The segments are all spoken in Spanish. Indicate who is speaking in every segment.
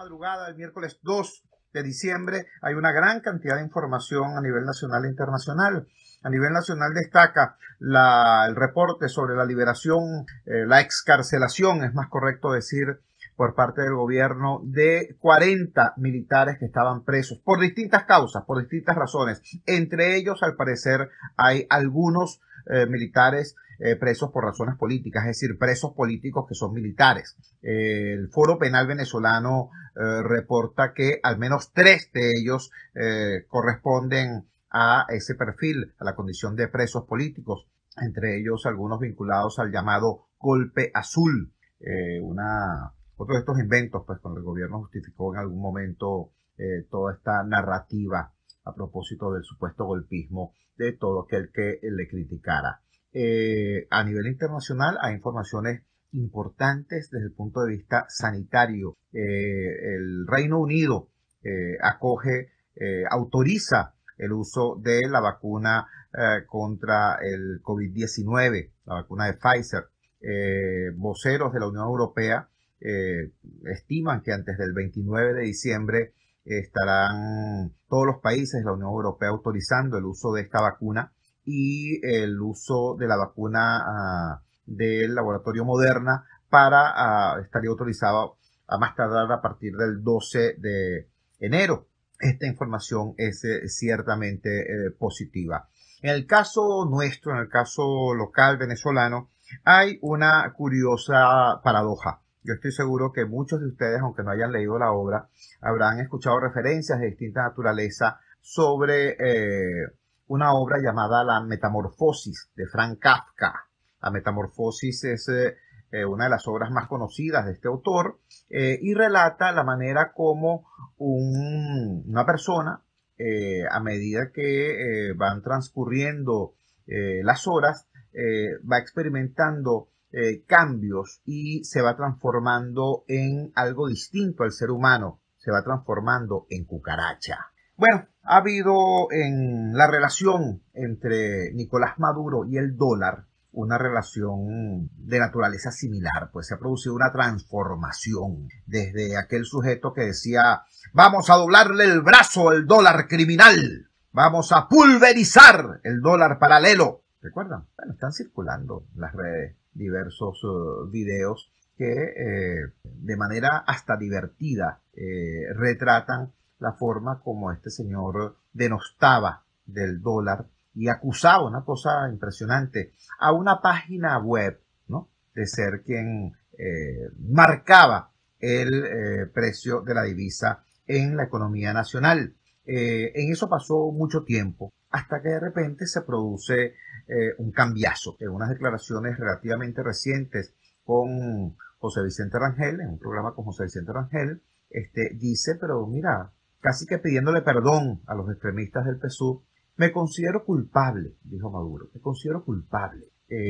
Speaker 1: madrugada del miércoles 2 de diciembre hay una gran cantidad de información a nivel nacional e internacional. A nivel nacional destaca el reporte sobre la liberación, la excarcelación, es más correcto decir, por parte del gobierno de 40 militares que estaban presos por distintas causas, por distintas razones. Entre ellos, al parecer, hay algunos militares presos por razones políticas, es decir, presos políticos que son militares. El Foro Penal venezolano reporta que al menos 3 de ellos corresponden a ese perfil, a la condición de presos políticos, entre ellos algunos vinculados al llamado golpe azul, otro de estos inventos, pues, cuando el gobierno justificó en algún momento toda esta narrativa a propósito del supuesto golpismo de todo aquel que le criticara. A nivel internacional hay informaciones importantes desde el punto de vista sanitario. El Reino Unido autoriza el uso de la vacuna contra el COVID-19, la vacuna de Pfizer. Voceros de la Unión Europea estiman que antes del 29 de diciembre estarán todos los países de la Unión Europea autorizando el uso de esta vacuna y el uso de la vacuna del laboratorio Moderna estaría autorizado a más tardar a partir del 12 de enero. Esta información es ciertamente positiva. En el caso nuestro, en el caso local venezolano, hay una curiosa paradoja. Yo estoy seguro que muchos de ustedes, aunque no hayan leído la obra, habrán escuchado referencias de distinta naturaleza sobre una obra llamada La Metamorfosis de Franz Kafka. La Metamorfosis es una de las obras más conocidas de este autor y relata la manera como una persona, a medida que van transcurriendo las horas, va experimentando cambios y se va transformando en algo distinto al ser humano, se va transformando en cucaracha. Bueno, ha habido en la relación entre Nicolás Maduro y el dólar una relación de naturaleza similar, pues se ha producido una transformación desde aquel sujeto que decía: vamos a doblarle el brazo al dólar criminal, vamos a pulverizar el dólar paralelo. ¿Recuerdan? Bueno, están circulando en las redes diversos videos que de manera hasta divertida retratan la forma como este señor denostaba del dólar y acusaba, una cosa impresionante, a una página web, ¿no?, de ser quien marcaba el precio de la divisa en la economía nacional. En eso pasó mucho tiempo, hasta que de repente se produce un cambiazo. En unas declaraciones relativamente recientes con José Vicente Rangel, en un programa con José Vicente Rangel, dice, pero mira, casi que pidiéndole perdón a los extremistas del PSUV: me considero culpable, dijo Maduro, me considero culpable.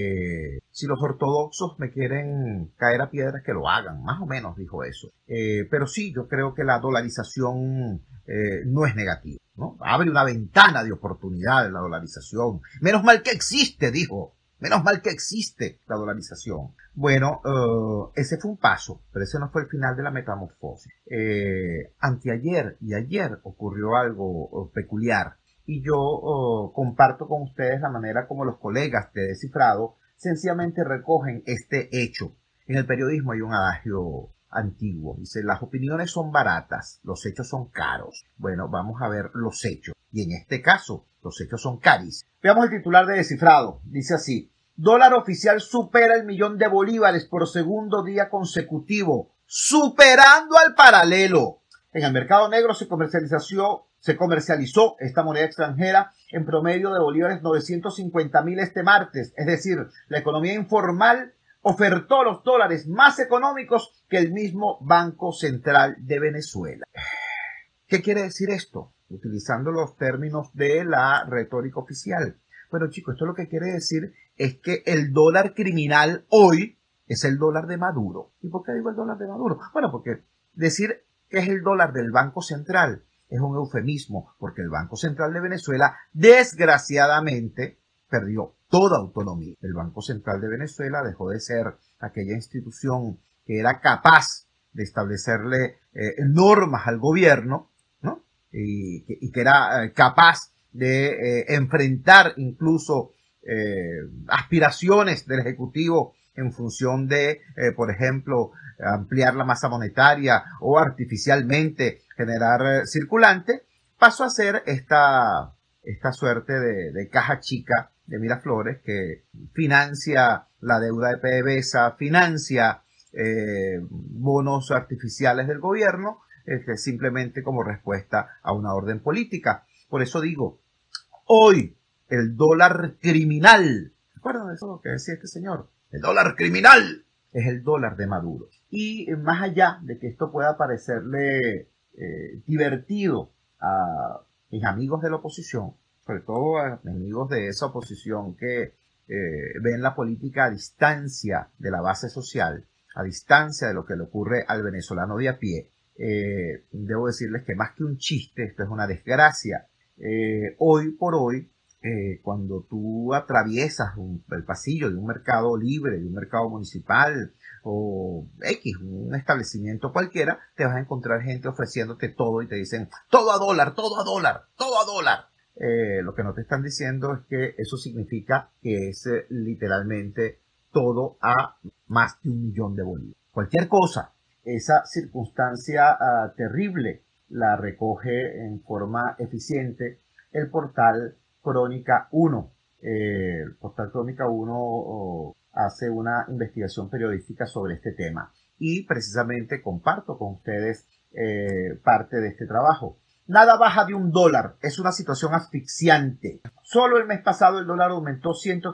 Speaker 1: Si los ortodoxos me quieren caer a piedras, que lo hagan, más o menos dijo eso. Pero sí, yo creo que la dolarización no es negativa, ¿no? Abre una ventana de oportunidad en la dolarización. Menos mal que existe, dijo. Menos mal que existe la dolarización. Bueno, ese fue un paso, pero ese no fue el final de la metamorfosis. Anteayer y ayer ocurrió algo peculiar. Y yo comparto con ustedes la manera como los colegas de Descifrado sencillamente recogen este hecho. En el periodismo hay un adagio antiguo. Dice: las opiniones son baratas, los hechos son caros. Bueno, vamos a ver los hechos. Y en este caso, los hechos son carísimos. Veamos el titular de Descifrado. Dice así: dólar oficial supera el 1.000.000 de bolívares por segundo día consecutivo, superando al paralelo. En el mercado negro se comercializó esta moneda extranjera en promedio de bolívares 950.000 este martes. Es decir, la economía informal ofertó los dólares más económicos que el mismo Banco Central de Venezuela. ¿Qué quiere decir esto? Utilizando los términos de la retórica oficial. Bueno, chicos, esto lo que quiere decir es que el dólar criminal hoy es el dólar de Maduro. ¿Y por qué digo el dólar de Maduro? Bueno, porque decir que es el dólar del Banco Central es un eufemismo, porque el Banco Central de Venezuela, desgraciadamente, perdió toda autonomía. El Banco Central de Venezuela dejó de ser aquella institución que era capaz de establecerle normas al gobierno, ¿no? Y que era capaz de enfrentar incluso aspiraciones del Ejecutivo en función de, por ejemplo, ampliar la masa monetaria o artificialmente generar circulante, pasó a ser esta suerte de caja chica de Miraflores que financia la deuda de PDVSA, financia bonos artificiales del gobierno, simplemente como respuesta a una orden política. Por eso digo, hoy el dólar criminal, ¿recuerdan de eso que decía este señor? El dólar criminal es el dólar de Maduro. Y más allá de que esto pueda parecerle divertido a mis amigos de la oposición, sobre todo a mis amigos de esa oposición que ven la política a distancia de la base social, a distancia de lo que le ocurre al venezolano de a pie, debo decirles que más que un chiste, esto es una desgracia. Hoy por hoy, cuando tú atraviesas el pasillo de un mercado libre, de un mercado municipal o X, un establecimiento cualquiera, te vas a encontrar gente ofreciéndote todo y te dicen todo a dólar, todo a dólar, todo a dólar. Lo que no te están diciendo es que eso significa que es literalmente todo a más de 1.000.000 de bolívares. Cualquier cosa, esa circunstancia terrible la recoge en forma eficiente el portal Crónica 1. El portal Crónica 1 hace una investigación periodística sobre este tema y precisamente comparto con ustedes parte de este trabajo. Nada baja de $1. Es una situación asfixiante. Solo el mes pasado el dólar aumentó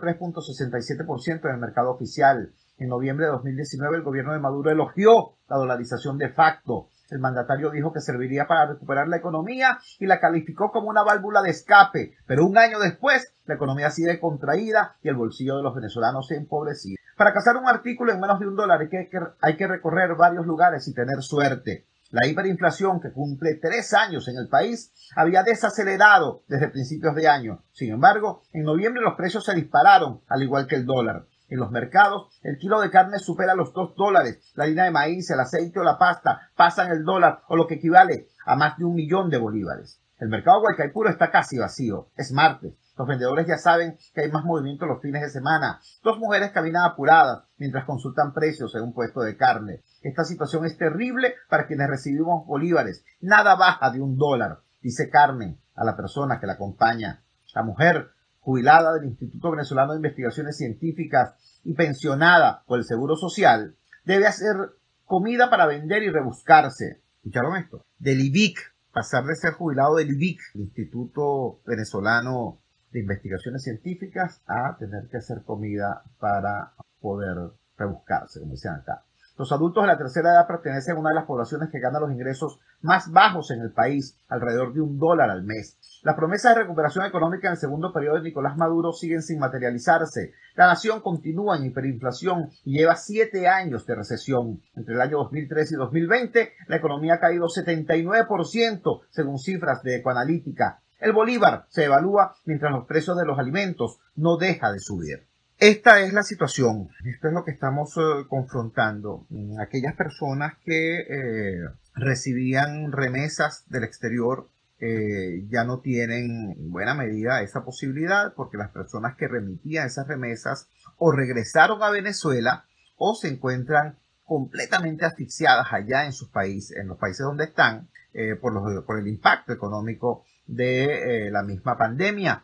Speaker 1: 103.67% en el mercado oficial. En noviembre de 2019 el gobierno de Maduro elogió la dolarización de facto. El mandatario dijo que serviría para recuperar la economía y la calificó como una válvula de escape. Pero un año después, la economía sigue contraída y el bolsillo de los venezolanos se empobrecido. Para cazar un artículo en menos de $1 hay que recorrer varios lugares y tener suerte. La hiperinflación, que cumple 3 años en el país, había desacelerado desde principios de año. Sin embargo, en noviembre los precios se dispararon, al igual que el dólar. En los mercados, el kilo de carne supera los $2. La harina de maíz, el aceite o la pasta pasan el dólar, o lo que equivale a más de 1.000.000 de bolívares. El mercado Guaycaipuro está casi vacío. Es martes. Los vendedores ya saben que hay más movimiento los fines de semana. 2 mujeres caminan apuradas mientras consultan precios en un puesto de carne. Esta situación es terrible para quienes recibimos bolívares. Nada baja de $1, dice Carmen a la persona que la acompaña. La mujer, jubilada del Instituto Venezolano de Investigaciones Científicas y pensionada por el Seguro Social, debe hacer comida para vender y rebuscarse. ¿Escucharon esto? Del IVIC, pasar de ser jubilado del IVIC, el Instituto Venezolano de Investigaciones Científicas, a tener que hacer comida para poder rebuscarse, como dicen acá. Los adultos de la tercera edad pertenecen a una de las poblaciones que gana los ingresos más bajos en el país, alrededor de $1 al mes. Las promesas de recuperación económica en el segundo periodo de Nicolás Maduro siguen sin materializarse. La nación continúa en hiperinflación y lleva 7 años de recesión. Entre el año 2013 y 2020, la economía ha caído 79%, según cifras de Ecoanalítica. El bolívar se evalúa mientras los precios de los alimentos no dejan de subir. Esta es la situación, esto es lo que estamos confrontando. Aquellas personas que recibían remesas del exterior ya no tienen en buena medida esa posibilidad, porque las personas que remitían esas remesas o regresaron a Venezuela o se encuentran completamente asfixiadas allá en sus países, en los países donde están, por el impacto económico de la misma pandemia.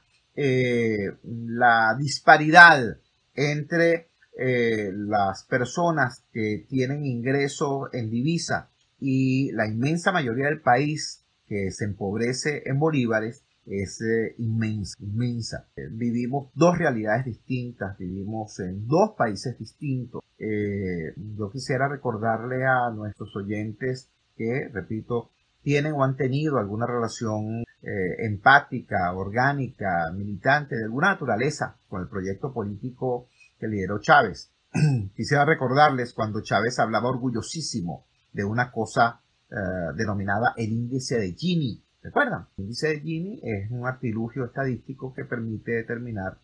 Speaker 1: La disparidad entre las personas que tienen ingresos en divisa y la inmensa mayoría del país que se empobrece en bolívares es inmensa. Vivimos 2 realidades distintas, vivimos en 2 países distintos. Yo quisiera recordarle a nuestros oyentes que, repito, tienen o han tenido alguna relación empática, orgánica, militante, de alguna naturaleza con el proyecto político que lideró Chávez. Quisiera recordarles cuando Chávez hablaba orgullosísimo de una cosa denominada el índice de Gini. ¿Recuerdan? El índice de Gini es un artilugio estadístico que permite determinar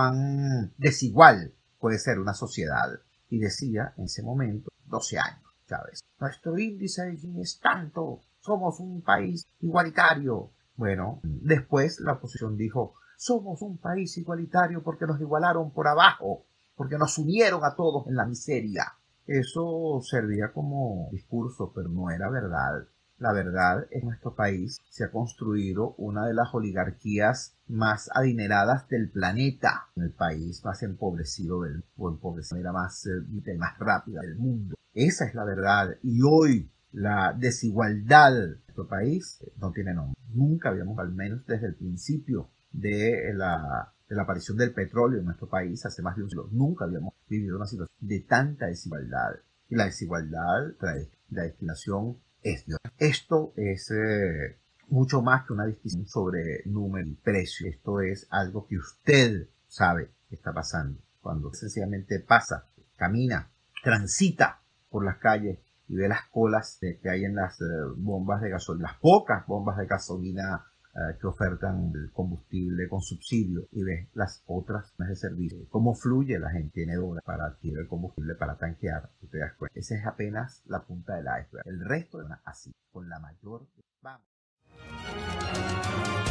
Speaker 1: cuán desigual puede ser una sociedad. Y decía en ese momento 12 años. Chávez. Nuestro índice de Gini es tanto, somos un país igualitario. Bueno, después la oposición dijo, somos un país igualitario porque nos igualaron por abajo, porque nos unieron a todos en la miseria. Eso servía como discurso, pero no era verdad. La verdad es que nuestro país se ha construido una de las oligarquías más adineradas del planeta, el país más empobrecido empobrecido de manera más rápida del mundo. Esa es la verdad. Y hoy la desigualdad de nuestro país no tiene nombre. Nunca habíamos, al menos desde el principio de la aparición del petróleo en nuestro país, hace más de un siglo, nunca habíamos vivido una situación de tanta desigualdad. Y la desigualdad trae la discriminación es Dios. Esto es mucho más que una discusión sobre número y precio. Esto es algo que usted sabe que está pasando. Cuando sencillamente pasa, camina, transita por las calles y ve las colas que hay en las bombas de gasolina, las pocas bombas de gasolina que ofertan el combustible con subsidio, y ves las otras de servicio, cómo fluye la gente, tiene dólares para adquirir el combustible, para tanquear, y te das cuenta. Esa es apenas la punta del iceberg. El resto es así, con la mayor... Vamos.